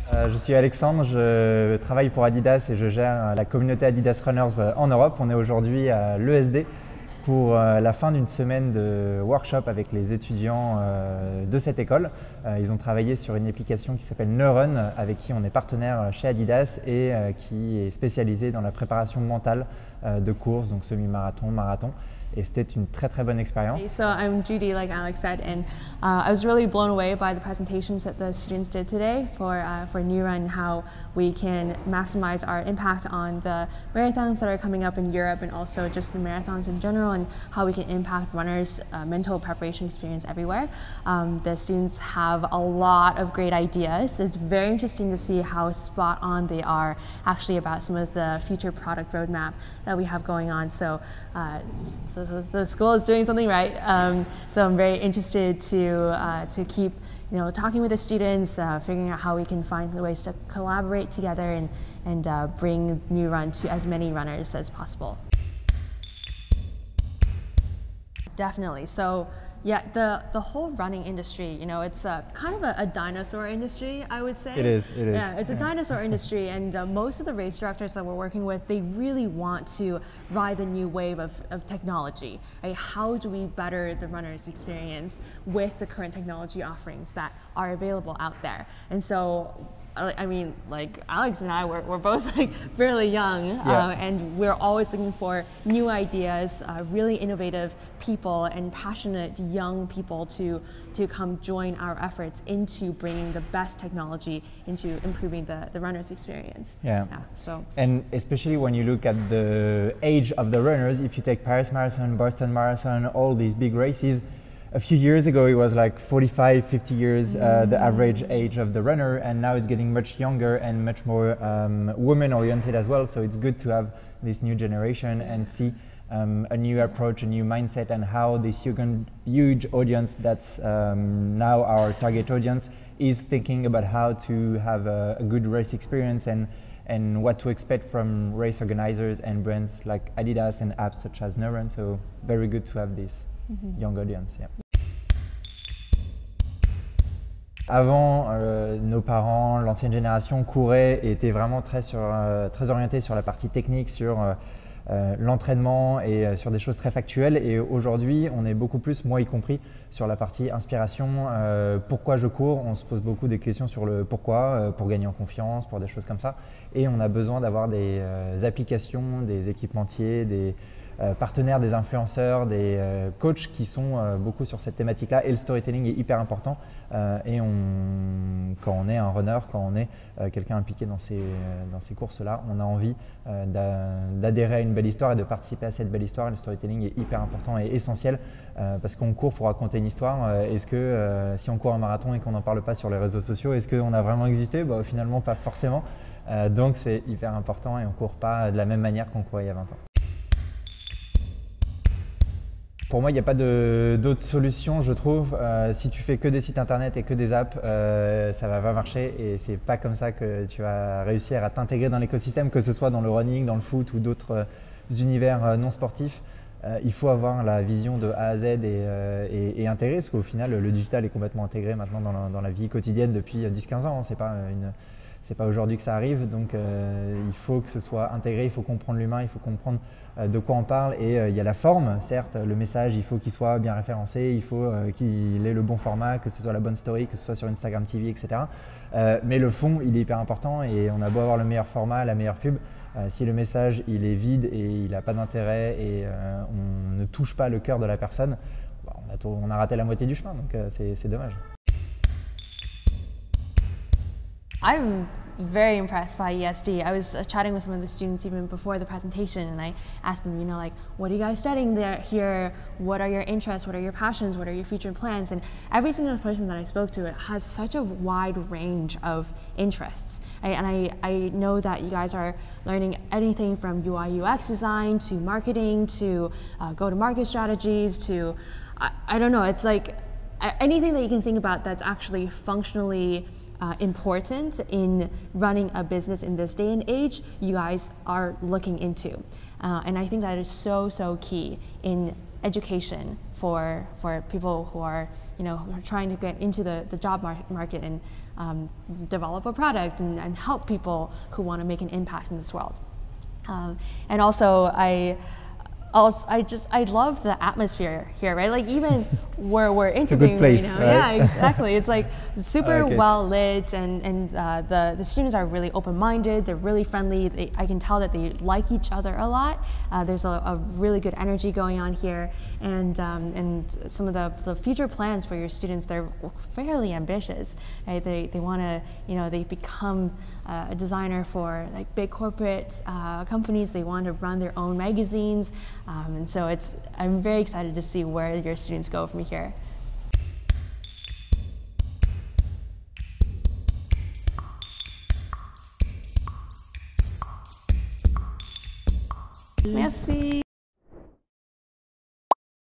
Je suis Alexandre, je travaille pour Adidas et je gère la communauté Adidas Runners en Europe. On est aujourd'hui à l'ESD pour la fin d'une semaine de workshop avec les étudiants de cette école. Ils ont travaillé sur une application qui s'appelle Neurun, avec qui on est partenaire chez Adidas et qui est spécialisée dans la préparation mentale de courses, donc semi-marathon, marathon. Et c'était une très très bonne expérience. So I'm Judy, like Alex said, and I was really blown away by the presentations that the students did today for Neurun, how we can maximize our impact on the marathons that are coming up in Europe and also just the marathons in general, and how we can impact runners' mental preparation experience everywhere. The students have a lot of great ideas. It's very interesting to see how spot on they are actually about some of the future product roadmap that we have going on. So the school is doing something right. So I'm very interested to keep talking with the students, figuring out how we can find ways to collaborate together and bring Neurun to as many runners as possible. Definitely. So yeah, the whole running industry, it's kind of a dinosaur industry, I would say. It is. Yeah, it's a dinosaur industry, and most of the race directors that we're working with, they really want to ride the new wave of technology. Right? How do we better the runner's experience with the current technology offerings that are available out there? And so, I mean, like Alex and I, we're both like fairly young, and we're always looking for new ideas, really innovative people and passionate young people to come join our efforts into bringing the best technology into improving the runner's experience. So, and especially when you look at the age of the runners, if you take Paris Marathon, Boston Marathon, all these big races, a few years ago it was like 45, 50 years the average age of the runner, and now it's getting much younger and much more women oriented as well. So it's good to have this new generation and see a new approach, a new mindset, and how this huge audience that's now our target audience is thinking about how to have a good race experience and what to expect from race organizers and brands like Adidas and apps such as Neurun. So very good to have this young audience. Avant, nos parents, l'ancienne génération couraient et étaient vraiment très orientés sur la partie technique, sur l'entraînement et sur des choses très factuelles. Et aujourd'hui, on est beaucoup plus, moi y compris, sur la partie inspiration. Pourquoi je cours? On se pose beaucoup des questions sur le pourquoi, pour gagner en confiance, pour des choses comme ça. Et on a besoin d'avoir des applications, des équipementiers, des partenaires, des influenceurs, des coachs qui sont beaucoup sur cette thématique-là, et le storytelling est hyper important. Et quand on est un runner, quand on est quelqu'un impliqué dans ces courses-là, on a envie d'adhérer à une belle histoire et de participer à cette belle histoire. Le storytelling est hyper important et essentiel parce qu'on court pour raconter une histoire. Est-ce que si on court un marathon et qu'on n'en parle pas sur les réseaux sociaux, est-ce qu'on a vraiment existé? Finalement, pas forcément. Donc c'est hyper important et on ne court pas de la même manière qu'on courait il y a 20 ans. Pour moi, il n'y a pas d'autre solution, je trouve. Si tu fais que des sites internet et que des apps, ça va pas marcher, et c'est pas comme ça que tu vas réussir à t'intégrer dans l'écosystème, que ce soit dans le running, dans le foot ou d'autres univers non sportifs. Il faut avoir la vision de A à Z et intégrer, parce qu'au final, le digital est complètement intégré maintenant dans la vie quotidienne depuis 10-15 ans. C'est pas aujourd'hui que ça arrive, donc il faut que ce soit intégré, il faut comprendre l'humain, il faut comprendre de quoi on parle, et il y a la forme, certes, le message, il faut qu'il soit bien référencé, il faut qu'il ait le bon format, que ce soit la bonne story, que ce soit sur Instagram TV, etc. Mais le fond, il est hyper important, et on a beau avoir le meilleur format, la meilleure pub, si le message il est vide et il n'a pas d'intérêt et on ne touche pas le cœur de la personne, on a raté la moitié du chemin, donc c'est dommage. I'm very impressed by ESD. I was chatting with some of the students even before the presentation, and I asked them, like, what are you guys studying here? What are your interests? What are your passions? What are your future plans? And every single person that I spoke to has such a wide range of interests. And I know that you guys are learning anything from UI UX design to marketing to go-to-market strategies to, I don't know, it's like anything that you can think about that's actually functionally important in running a business in this day and age, you guys are looking into. And I think that is so key in education for people who are, who are trying to get into the job market and develop a product and help people who want to make an impact in this world. And also, I love the atmosphere here, right? Like even where we're interviewing place, right now. right? Yeah, exactly. It's like super Okay. well lit, and the students are really open-minded. They're really friendly. I can tell that they like each other a lot. There's a really good energy going on here, and some of the future plans for your students, they're fairly ambitious. Right? They want to, they become a designer for like big corporate companies. They want to run their own magazines. And so I'm very excited to see where your students go from here. Merci.